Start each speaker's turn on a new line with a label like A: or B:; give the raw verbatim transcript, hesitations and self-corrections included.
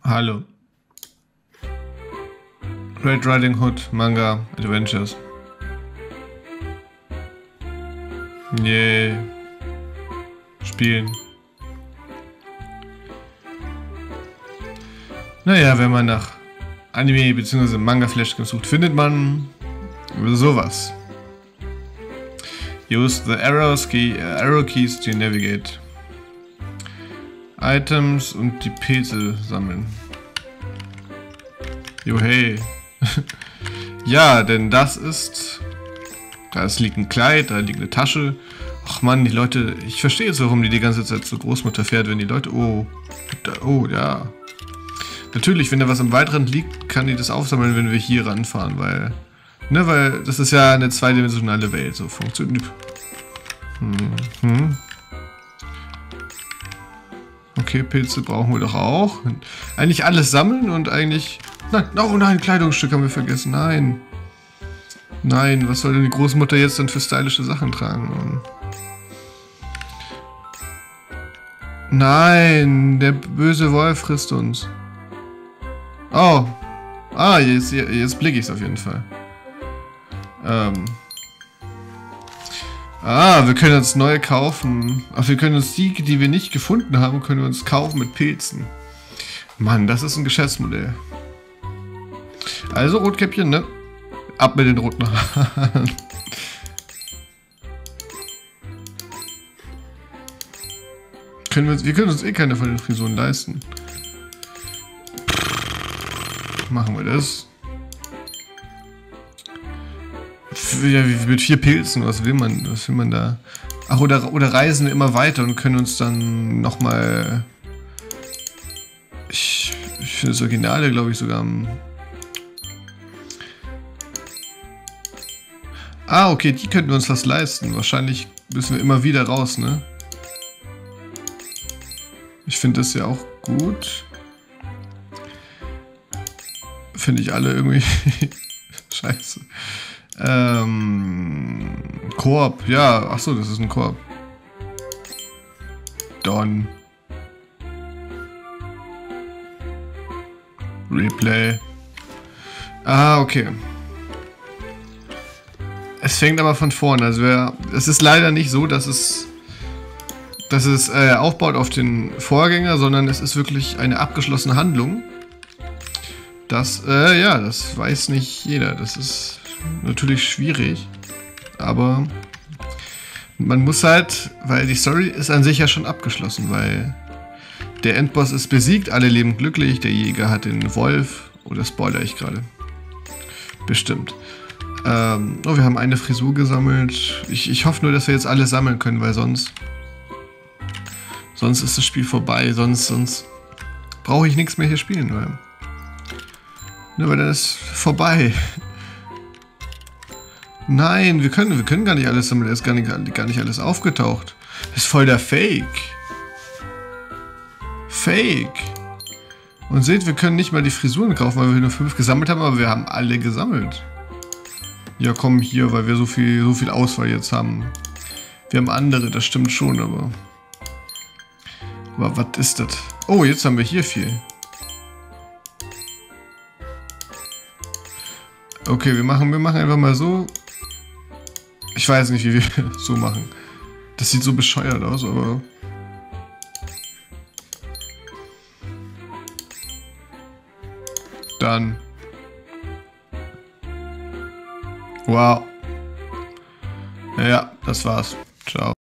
A: Hallo. Red Riding Hood Manga Adventures. Yeah. Spielen. Naja, wenn man nach Anime bzw. Manga Flash gesucht, findet man sowas. Use the arrows key, uh, arrow keys to navigate. Items und die Pilze sammeln. Jo hey. Ja, denn das ist... Da liegt ein Kleid, da liegt eine Tasche. Ach man, die Leute... Ich verstehe jetzt, warum die die ganze Zeit zur Großmutter fährt, wenn die Leute... Oh, da, oh ja. Natürlich, wenn da was am Waldrand liegt, kann die das aufsammeln, wenn wir hier ranfahren, weil... Ne, weil das ist ja eine zweidimensionale Welt, so funktioniert... Hm, hm. Okay, Pilze brauchen wir doch auch. Eigentlich alles sammeln und eigentlich... Nein, oh nein, Kleidungsstück haben wir vergessen. Nein. Nein, was soll denn die Großmutter jetzt dann für stylische Sachen tragen? Nein, der böse Wolf frisst uns. Oh. Ah, jetzt, jetzt blicke ich es auf jeden Fall. Ähm... Ah, wir können uns neue kaufen. Ach, wir können uns die, die wir nicht gefunden haben, können wir uns kaufen mit Pilzen. Mann, das ist ein Geschäftsmodell. Also, Rotkäppchen, ne? Ab mit den roten Haaren. können wir, uns, wir können uns eh keine von den Frisuren leisten. Machen wir das. Ja, mit vier Pilzen, was will man, was will man da? Ach, oder, oder reisen wir immer weiter und können uns dann nochmal... Ich, ich finde das Originale, glaube ich, sogar... Ah, okay, die könnten wir uns was leisten. Wahrscheinlich müssen wir immer wieder raus, ne? Ich finde das ja auch gut. Finde ich alle irgendwie... Scheiße. Ähm, Koop, ja, achso, das ist ein Koop. Don. Replay. Ah, okay. Es fängt aber von vorne, also wer, es ist leider nicht so, dass es, dass es äh, aufbaut auf den Vorgänger, sondern es ist wirklich eine abgeschlossene Handlung. Das, äh, ja, das weiß nicht jeder, das ist... Natürlich schwierig, aber man muss halt, weil die Story ist an sich ja schon abgeschlossen, weil der Endboss ist besiegt, alle leben glücklich, der Jäger hat den Wolf, oder spoilere ich gerade? Bestimmt. Ähm, oh, wir haben eine Frisur gesammelt. Ich, ich hoffe nur, dass wir jetzt alle sammeln können, weil sonst sonst ist das Spiel vorbei, sonst, sonst brauche ich nichts mehr hier spielen, weil, ne, weil dann ist vorbei. Nein, wir können, wir können gar nicht alles sammeln, da ist gar nicht, gar nicht alles aufgetaucht. Das ist voll der Fake. Fake. Und seht, wir können nicht mal die Frisuren kaufen, weil wir nur fünf gesammelt haben, aber wir haben alle gesammelt. Ja, komm hier, weil wir so viel, so viel Auswahl jetzt haben. Wir haben andere, das stimmt schon, aber... Aber was ist das? Oh, jetzt haben wir hier viel. Okay, wir machen, wir machen einfach mal so... Ich weiß nicht, wie wir so machen. Das sieht so bescheuert aus, aber... Dann... Wow. Ja, das war's. Ciao.